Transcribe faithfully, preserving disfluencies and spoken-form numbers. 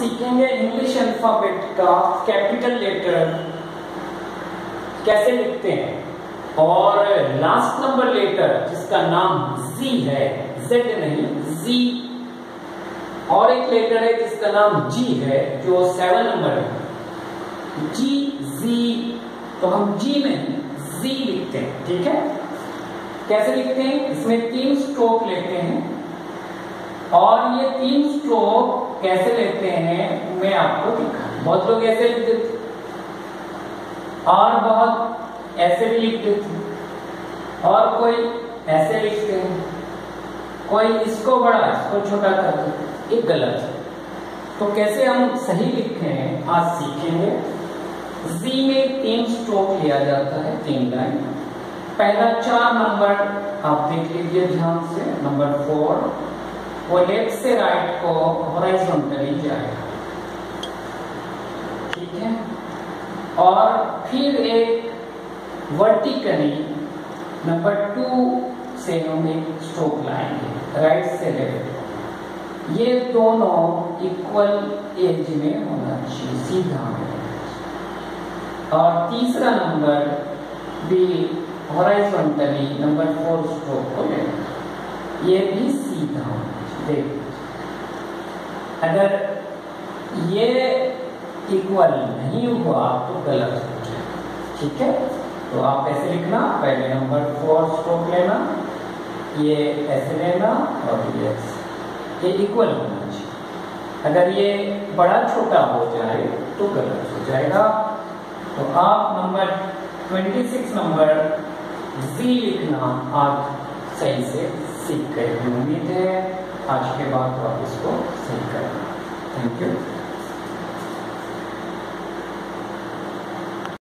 सीखेंगे English alphabet का capital letter कैसे लिखते हैं और लास्ट नंबर लेटर जिसका नाम जी है, जेड नहीं जी, और एक लेटर है जिसका नाम जी है जो सेवन नंबर है, जी जी, तो हम जी में जी लिखते हैं। ठीक है, कैसे लिखते हैं? इसमें तीन स्ट्रोक लेते हैं और ये तीन स्ट्रोक कैसे लेते हैं मैं आपको दिखा। बहुत लोग ऐसे लिख देते और बहुत ऐसे भी लिख देते और कोई ऐसे लिखते हैं, कोई इसको बड़ा इसको छोटा कर देते, ये गलत है। तो कैसे हम सही लिखें आज सीखेंगे। जी में तीन स्ट्रोक लिया जाता है, तीन लाइन। पहला चार नंबर आप देख लीजिए ध्यान से, नंबर फोर, वो लेफ्ट से राइट को हॉरिजॉन्टली जाएगा। ठीक है, और फिर एक वर्टिकली नंबर टू से हम एक स्ट्रोक लाएंगे राइट से लेफ्ट। ये दोनों इक्वल एज में होना चाहिए, सीधा में। और तीसरा नंबर भी हॉरिजॉन्टली नंबर फोर स्ट्रोक को लेंगे, ये भी सीधा होना चाहिए। देखिए, अगर ये इक्वल नहीं हुआ तो गलत हो जाए। ठीक है, तो आप ऐसे लिखना, पहले नंबर फोर स्ट्रोक लेना, ये ऐसे लेना और ये ऐसे, ये इक्वल होना चाहिए। अगर ये बड़ा छोटा हो जाए तो गलत हो जाएगा। तो आप नंबर छब्बीस नंबर जी लिखना आज सही से सीख गए। उम्मीद है आज के बाद आप इसको सही करेंगे। Thank you.